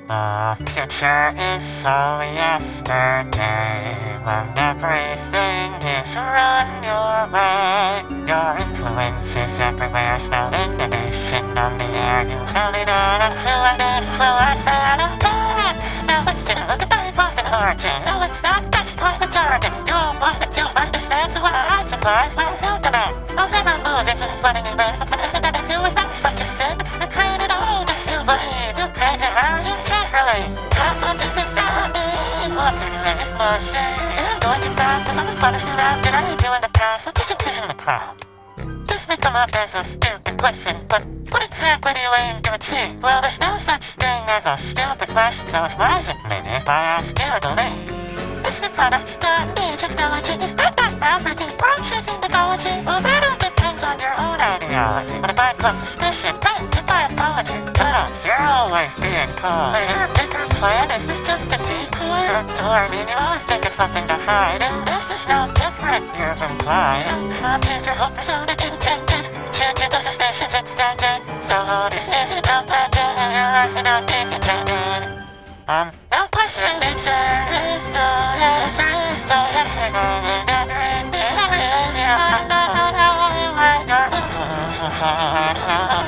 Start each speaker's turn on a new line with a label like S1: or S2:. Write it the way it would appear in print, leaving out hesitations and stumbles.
S1: The future is so yesterday, when everything is run your way. Your influence is everywhere, smelled in the nation, on the air. You tell it all, I'm fluent, influence, and I'm doing. Now it's still a debate for the origin. No, it's not, that's part of the jargon. You want to do understand, so I'm surprised by the internet. I'll never lose it, running in bed. That I do is not what you said. I created all that you believe. You pay the how you can't relate. Top of the society, what's in this motion? I'm going to die, cause I'm a punishment out. Did I do in the past? What is in the crowd? This may come up as a stupid question, but what exactly do you aim to achieve? Well, there's no such thing as a stupid question, so it's wise admitted by our skill delay. This is product that needs technology. Is not that everything processing technology? Well, that all depends on your own ideology. But if I put suspicion, patented by apology. Cut off, you're always being called. Your bigger plan is this just a decoy? So I mean, you always think it's something to hide, and this is no different, you've implied. Here's your hope, so that intended. Changing the suspicions extended. So this isn't a patent, and you're acting out intended. No question, it's so